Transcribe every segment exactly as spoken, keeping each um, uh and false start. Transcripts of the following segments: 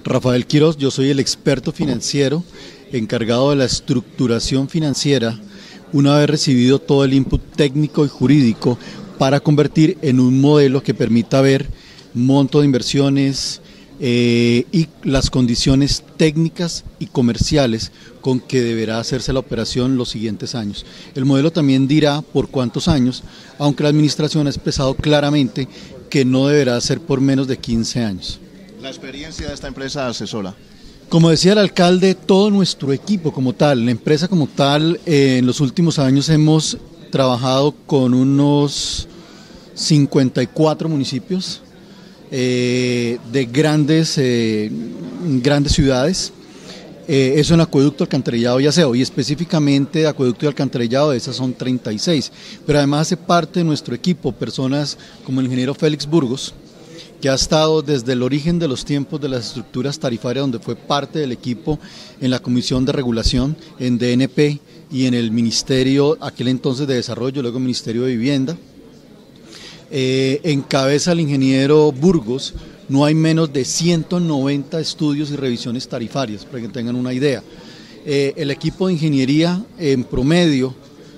Rafael Quiroz, yo soy el experto financiero encargado de la estructuración financiera, una vez recibido todo el input técnico y jurídico para convertir en un modelo que permita ver monto de inversiones eh, y las condiciones técnicas y comerciales con que deberá hacerse la operación los siguientes años. El modelo también dirá por cuántos años, aunque la administración ha expresado claramente que no deberá ser por menos de quince años. La experiencia de esta empresa asesora. Como decía el alcalde, todo nuestro equipo como tal, la empresa como tal, eh, en los últimos años hemos trabajado con unos cincuenta y cuatro municipios eh, de grandes, eh, grandes ciudades, eh, eso en acueducto, alcantarillado y aseo, y específicamente de acueducto y alcantarillado, de esas son treinta y seis, pero además hace parte de nuestro equipo personas como el ingeniero Félix Burgos, que ha estado desde el origen de los tiempos de las estructuras tarifarias, donde fue parte del equipo en la Comisión de Regulación, en D N P y en el Ministerio, aquel entonces de Desarrollo, luego Ministerio de Vivienda. Eh, encabeza el ingeniero Burgos, no hay menos de ciento noventa estudios y revisiones tarifarias, para que tengan una idea. Eh, el equipo de ingeniería en promedio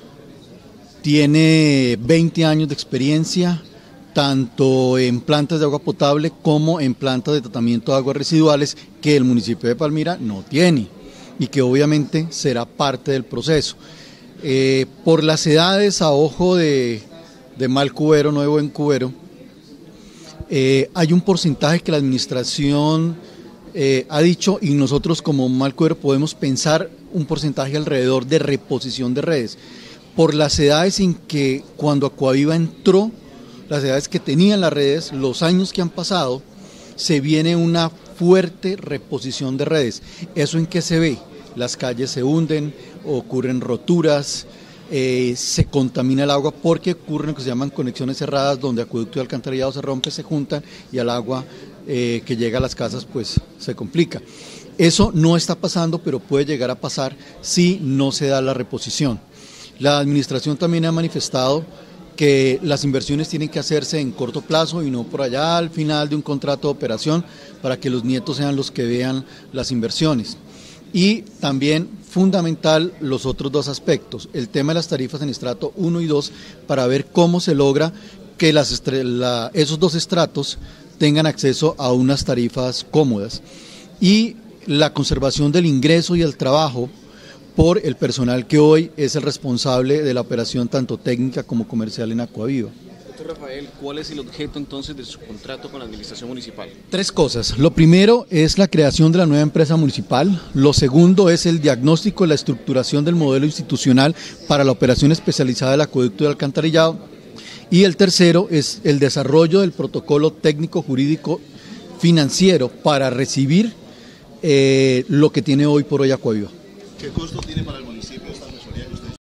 tiene veinte años de experiencia, tanto en plantas de agua potable como en plantas de tratamiento de aguas residuales, que el municipio de Palmira no tiene y que obviamente será parte del proceso. Eh, por las edades, a ojo de, de mal cubero, no de buen cubero, eh, hay un porcentaje que la administración eh, ha dicho, y nosotros como mal cubero podemos pensar un porcentaje alrededor de reposición de redes. Por las edades en que cuando Acuaviva entró, las edades que tenían las redes, los años que han pasado, se viene una fuerte reposición de redes. ¿Eso en qué se ve? Las calles se hunden, ocurren roturas, eh, se contamina el agua porque ocurren lo que se llaman conexiones cerradas, donde acueducto y alcantarillado se rompe, se juntan y el agua eh, que llega a las casas pues se complica. Eso no está pasando, pero puede llegar a pasar si no se da la reposición. La administración también ha manifestado que las inversiones tienen que hacerse en corto plazo y no por allá al final de un contrato de operación, para que los nietos sean los que vean las inversiones. Y también fundamental los otros dos aspectos, el tema de las tarifas en estrato uno y dos, para ver cómo se logra que las, la, esos dos estratos tengan acceso a unas tarifas cómodas, y la conservación del ingreso y el trabajo por el personal que hoy es el responsable de la operación tanto técnica como comercial en Acuaviva. Doctor Rafael, ¿cuál es el objeto entonces de su contrato con la administración municipal? Tres cosas. Lo primero es la creación de la nueva empresa municipal. Lo segundo es el diagnóstico y la estructuración del modelo institucional para la operación especializada del acueducto y alcantarillado. Y el tercero es el desarrollo del protocolo técnico jurídico financiero para recibir eh, lo que tiene hoy por hoy Acuaviva. ¿Qué costo tiene para el municipio?